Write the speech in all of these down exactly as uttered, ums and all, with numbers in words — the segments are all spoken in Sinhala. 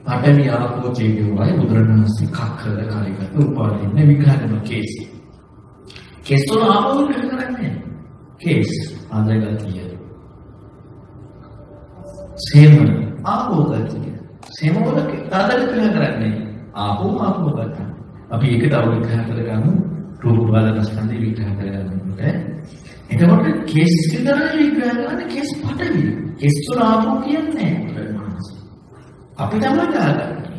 පඨවි ආපෝ තේජෝ වායු බුදුරණවහන්සේ කක්කද කාලිකට උපාදින්න විග්‍රහ කරන කේස්. කේස් වල ආපෝ විග්‍රහ කරන්නේ. කේස් ආදගතිය. සේම ආපෝ ගතිය. සේම වල ආදග විග්‍රහ කරන්නේ. ආපෝ ආපෝ ගතිය. අපි ඒක තව විග්‍රහ කරගමු. රූප බලන ස්කන්ධය විග්‍රහ කරගන්නකොට. එතකොට කේස් විතරයි විග්‍රහ කරන්නේ කේස් පඨවි. කේස් වල ආපෝ කියන්නේ අපි තමයි දාගන්නේ.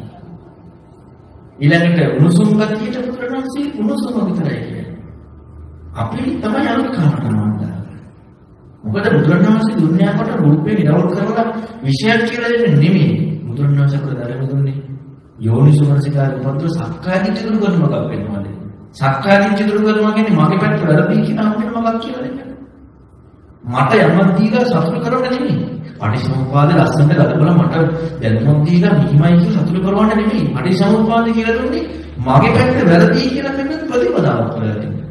ඊළඟට උණුසුම් ගතියට පුරණන්සි උණුසුම විතරයි කියන්නේ. අපි තමයි අලුත් කාරණාවක් දාගන්නේ. මොකද බුදුරණවහන්සේ දුන්නේ අපට රූපේ නිරවුල් කරලා විශේෂ කියලා දෙන්නේ නෙමෙයි. බුදුරණවහන්සේ අපට ධර්ම දුන්නේ යෝනිසෝමනසිකාර උපද්දව සක්කායදිට්ඨිය දුරු කරන මොකක් වෙනවද? සක්කායදිට්ඨිය දුරු කරනවා කියන්නේ මගේ පැත්ත වැරදි කියලා අපිට මොකක් කියලා දෙන්නේ. මට යමක් දීලා සතුට කරන්න නෙමෙයි. පටිච්චසමුප්පාද ලස්සනට ගතබල මට දැනුමක් දීලා මෙහිමයි කියලා සතුට කරවන්න නෙමෙයි. පටිච්චසමුප්පාද කියලා දුන්නේ මගේ පැත්ත වැරදි කියලා මෙන්න ප්‍රතිපදාවක් කියලා දෙන්නේ.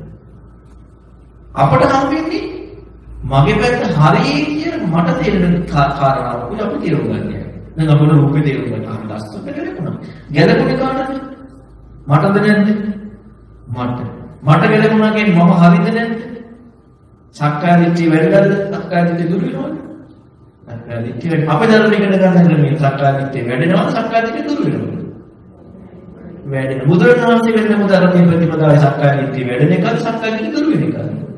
අපට හම් වෙන්නේ මගේ පැත්ත හරියි කියලා මට තේරෙන කාරණාවක් කියලා අපි තේරුම් ගන්නවා. දැන් අපේ රූපේ තේරුම් ගන්න අපි ලස්සනට ගැලපුණා. ගැලපුණේ කාටද? මටද නැද්ද? මට. මට ගැලපුණා කියන්නේ මම හරිද නැද්ද? සක්කාය දිට්ඨිය වැඩිද? සක්කාය දිට්ඨිය දුරු වෙනවද? සක්කාය දිට්ඨිය අපේ ධර්ම ඉගෙන ගන්න ක්‍රමයෙන් සක්කාය දිට්ඨිය වැඩෙනවා සක්කාය දිට්ඨිය දුරු වෙනවා. වැඩෙන බුදුරණවහන්සේ වෙන මුදරණේ ප්‍රතිපදාවේ සක්කාය දිට්ඨිය වැඩෙන එකද සක්කාය දිට්ඨිය දුරු වෙන එකද?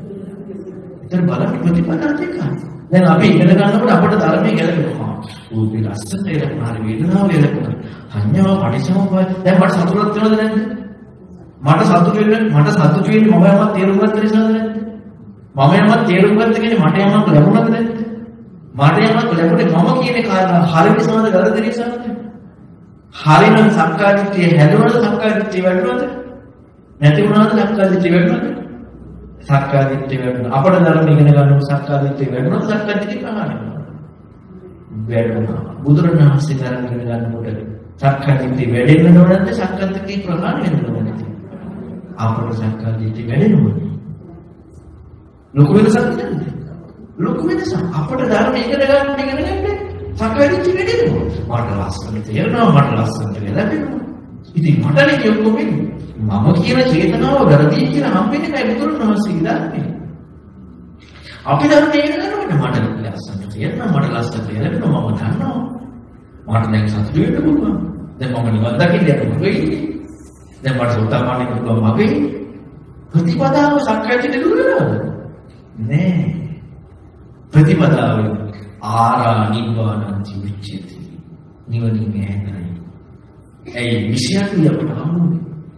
ඒතර බලන්න ප්‍රතිපදා දෙක. දැන් අපි ඉගෙන ගන්නකොට අපේ ධර්මයේ ගැලපෙනවා. රූපේ ලස්සනට එළපුණා වේදනාව එළපුණා. සංඥාව පටිච්චසමුප්පාද දැන් මට සතුටක් වෙනවද නැද්ද? මට සතුට වෙන්න මට සතුට වෙන්නේ මම යමක් තේරුම් ගත්ත නිසාද නැද්ද? මම යමක් තේරුම් ගත්ත කියන්නේ මට යමක් ලැබුණාද නැද්ද? මට යමක් ලැබුණේ මම කියන කාරණා හරි නිසාද වැරදි නිසාද? හරිනම් සක්කාය දිට්ඨිය හැදුණාද සක්කාය දිට්ඨිය වැඩුණාද? නැති වුණාද සක්කාය දිට්ඨිය වැඩුණාද? සක්කාය දිට්ඨිය වැඩුණා. අපේ ධර්ම ඉගෙන ගන්නකොට සක්කාය දිට්ඨිය වැඩුණාද සක්කාය දිට්ඨිය ප්‍රහාණය වුණා. වැඩුණා. බුදුරණවහන්සේ ධර්ම ඉගෙන ගන්නකොට සක්කාය දිට්ඨිය වැඩෙන්න ඕනද සක්කාය දිට්ඨිය ප්‍රහාණය වෙන්න ඕනද? අපේ සක්කාය දිට්ඨිය වැඩෙනවා. ලොකු වෙනසක් නේද? ලොකු වෙනසක්. අපට ධර්ම ඉගෙන ගන්න ඉගෙන ගන්න සක්කාය දිට්ඨිය වැඩෙනවා. මට ලස්සන තේරෙනවා මට ලස්සනට ලැබෙනවා. ඉතින් මට නේ ඔක්කොම මම කියන චේතනාව වැරදි කියලා හම්බෙන්නේ නැහැ බුදුරණවහන්සේ ධර්මයේ. අපි ධර්ම ඉගෙන ගන්නකොට මට ලස්සන තේරෙනවා මට ලස්සන තේරෙනවා මම දන්නවා. මට දැන් සතුටු වෙන්න පුළුවන්. දැන් මම නිවන් දකින්න යනවා වෙන්නේ. දැන් මට සෝතාපන්නයි පුළුවන් මගේ. ප්‍රතිපදාව සක්කාය දිට්ඨිය දුර වෙනවද? නෑ. ප්‍රතිපදාව ආරා නිවානං චිවිච්චති. නිවනින් නෑ. ඒ විශේෂය අපට හමුනේ.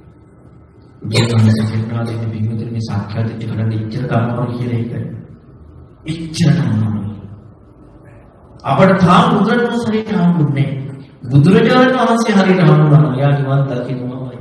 ජීවිතයේ ප්‍රාතිනිධික බිඳුවේ මේ සක්කාය දිට්ඨිය කරන්න ඉච්ඡර කරනවා කියලා එක. ඉච්ඡර කරනවා. අපට තාම බුදුරජාණන් හරියට හම්බුනේ. බුදුරජාණන් වහන්සේ හරියට හම්බුනා. යා නිවන් දකින්නමයි.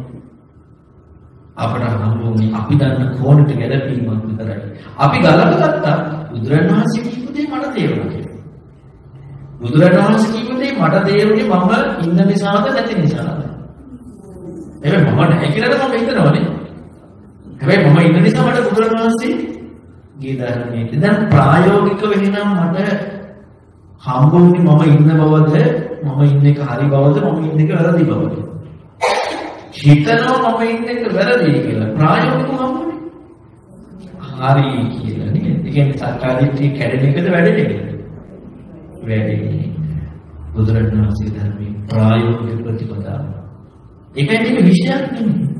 අපට හම්බුනේ අපි දන්න කෝණයට ගැලපීමක් විතරයි. අපි ගලපගත්තා බුදුරජාණන් වහන්සේ කියපු දේ මට තේරුණා කියලා. බුදුරජාණන් වහන්සේ කියපු දේ මට තේරුනේ මම ඉන්න නිසාද නැති නිසාද? හැබැයි මම නැහැ කියලා මම හිතනවනේ. හැබැයි මම ඉන්න නිසා මට බුදුරජාණන් වහන්සේ ගේ ධර්මයේ දැන් ප්‍රායෝගිකව එහෙනම් මට හම්බුනේ මම ඉන්න බවද මම ඉන්න එක හරි බවද මම ඉන්න එක වැරදි බවද? හිතනවා මම ඉන්න එක වැරදි කියලා ප්‍රායෝගිකව හම්බුනේ. හරි කියලා නේද? ඒ කියන්නේ සක්කාය දිට්ඨිය කැඩෙන එකද වැඩෙන එකද? වැඩෙන්නේ. බුදුරජාණන් වහන්සේ ධර්මයේ ප්‍රායෝගික ප්‍රතිපදාව. ඒකයි මේක විශේෂයක් නෙමෙයි.